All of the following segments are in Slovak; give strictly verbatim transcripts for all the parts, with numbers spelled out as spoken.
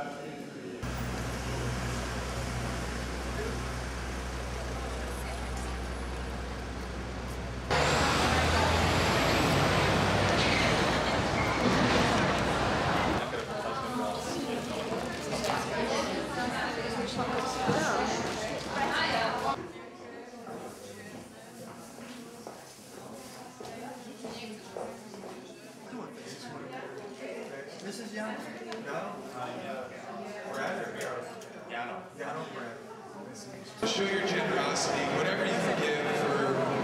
This is young. No? Brad or Garrett? Gano. Gano, Brad. Show your generosity, whatever you can give for...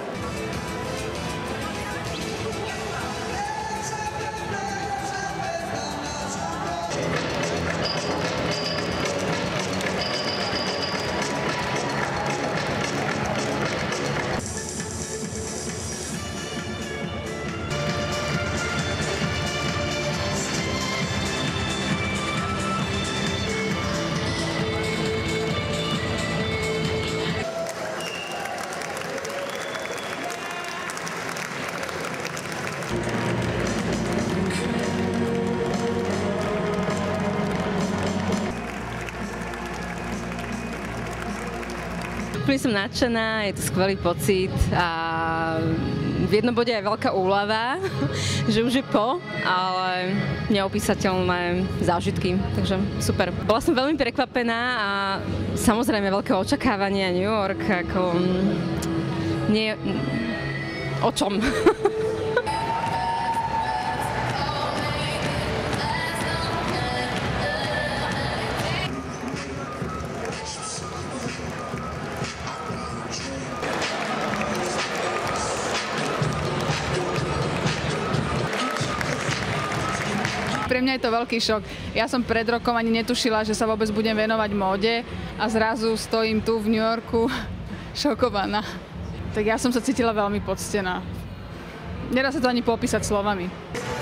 Úplne som nadšená, je to skvelý pocit a v jednom bode aj veľká úľava, že už je po, ale neopísateľné zážitky, takže super. Bola som veľmi prekvapená a samozrejme veľké očakávania, New York, ako nie o čom. Pre mňa je to veľký šok. Ja som pred rokom ani netušila, že sa vôbec budem venovať móde a zrazu stojím tu v New Yorku šokovaná. Tak ja som sa cítila veľmi poctená. Nedá sa to ani popísať slovami.